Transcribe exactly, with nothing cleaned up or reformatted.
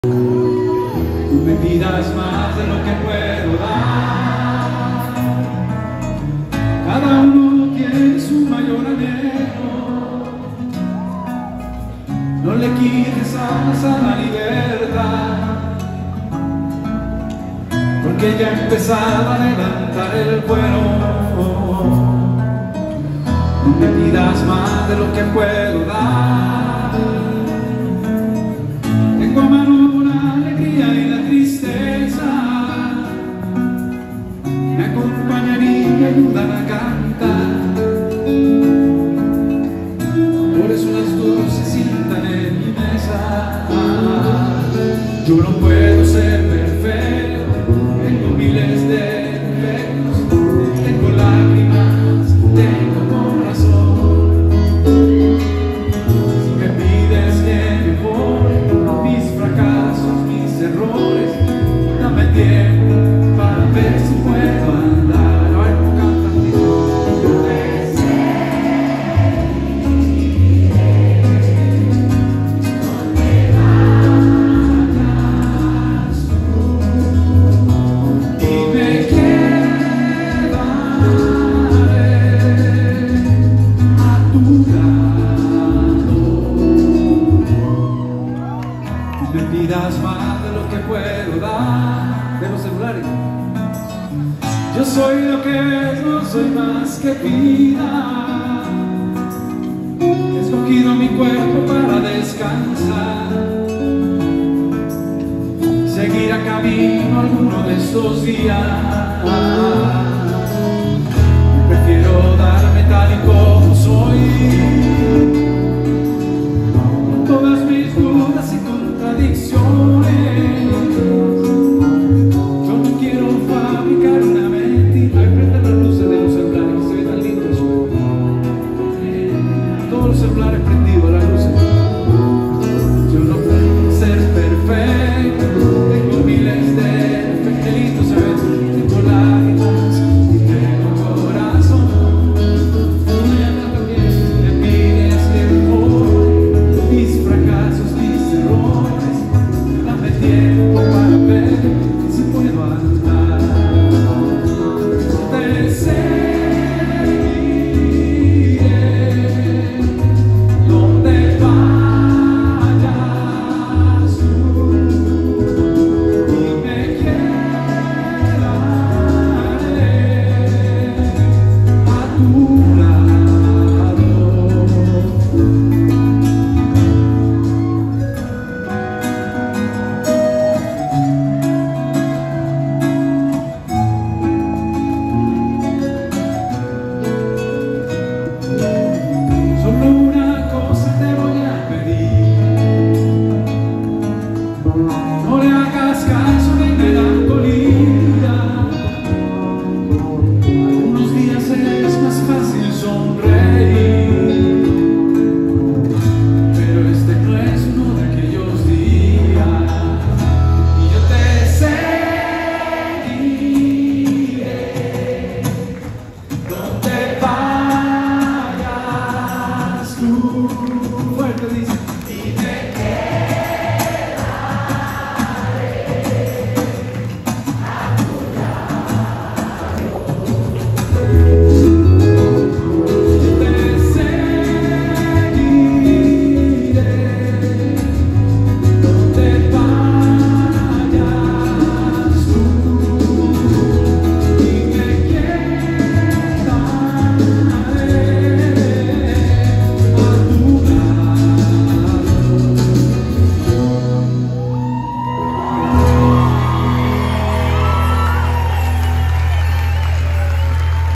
Tú me pidas más de lo que puedo dar. Cada uno tiene su mayor anhelo. No le quites alas a la libertad, porque ya he empezado a levantar el vuelo. No me pidas más de lo que puedo dar. Tengo a mano la alegría y la tristeza, me acompañan y me ayudan a cantar. Por eso las dos se sientan en mi mesa. Yo no puedo ser perfecto, tengo miles de defectos, tengo lágrimas, tengo corazón. Si me pides que mejore mis fracasos, mis errores, dame tiempo para ver si puedo andar. A ver cómo cantan. Yo te me pidas más de lo que puedo dar. De los celulares. Yo soy lo que es, no soy más que vida. He escogido mi cuerpo para descansar, seguir a camino alguno de estos días. Prefiero darme tal y como soy, con todas mis dudas y contradicciones. Yo no quiero fabricar una mentira. Ay, prende las luces de los celulares que se ven tan lindos. Todos los celulares prendidos, las luces. Yo no puedo ser perfecto, tengo miles de defectos, ¿sabes? Tengo lágrimas y tengo corazón. Mañana también me pides que mejore mis fracasos, mis errores. Dame tiempo para ver si puedo andar.